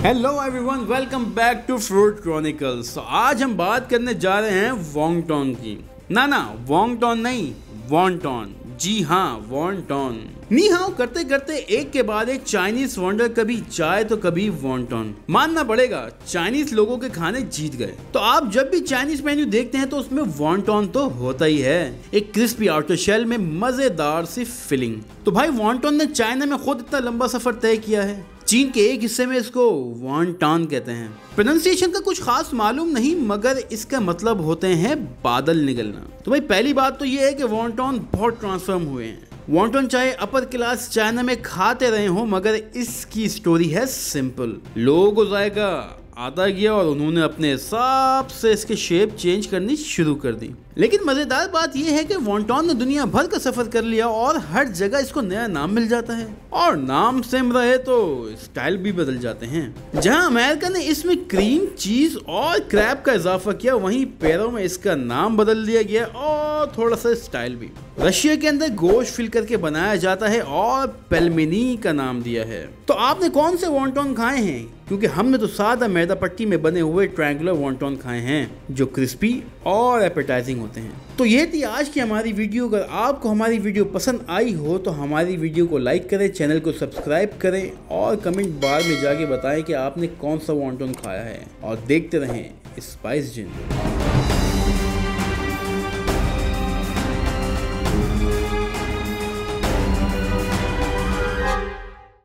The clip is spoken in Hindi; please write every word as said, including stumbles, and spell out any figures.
Hello everyone, welcome back to Fruit Chronicles. तो आज हम बात करने जा रहे हैं वॉन्गटॉन की। ना ना वॉन्गटॉन नहीं, वॉन्टॉन। जी हाँ, वॉन्टॉन। नी हाउ करते करते एक के बाद एक चाइनीज वंडर, कभी चाय तो कभी वॉन्टॉन। मानना पड़ेगा, चाइनीज लोगों के खाने जीत गए। तो आप जब भी चाइनीज मेन्यू देखते हैं तो उसमें वॉन्टॉन तो होता ही है, एक क्रिस्पी आउटर शेल में मजेदार सी फिलिंग। तो भाई वॉन्टॉन ने चाइना में खुद इतना लंबा सफर तय किया है। चीन के एक हिस्से में इसको वॉन्टॉन कहते हैं। प्रोनाउंसिएशन का कुछ खास मालूम नहीं, मगर इसका मतलब होते हैं बादल निकलना। तो भाई पहली बात तो ये है कि वॉन्टॉन बहुत ट्रांसफॉर्म हुए हैं। वॉन्टॉन चाहे अपर क्लास चाइना में खाते रहे हो, मगर इसकी स्टोरी है सिंपल। लोगों को जायका आता गया और उन्होंने अपने हिसाब से इसके शेप चेंज करनी शुरू कर दी। लेकिन मजेदार बात यह है कि वॉन्टॉन ने दुनिया भर का सफर कर लिया और हर जगह इसको नया नाम मिल जाता है, और नाम सेम रहे तो स्टाइल भी बदल जाते हैं। जहां अमेरिका ने इसमें क्रीम, चीज और क्रैब का इजाफा किया, वहीं पैरों में इसका नाम बदल दिया गया और थोड़ा सा स्टाइल भी। रशिया के अंदर गोश्त फिल करके बनाया जाता है और पेलमेनी का नाम दिया है। तो आपने कौन से वॉन्टॉन खाए हैं? क्योंकि हमने तो सादा मैदा पट्टी में बने हुए ट्रायंगुलर वॉन्टॉन खाए हैं, जो क्रिस्पी और एपेटाइजिंग होते हैं। तो ये थी आज की हमारी वीडियो। अगर आपको हमारी वीडियो पसंद आई हो तो हमारी वीडियो को लाइक करें, चैनल को सब्सक्राइब करें और कमेंट बार में जाके बताएं कि आपने कौन सा वॉन्टॉन खाया है। और देखते रहें स्पाइस जिन।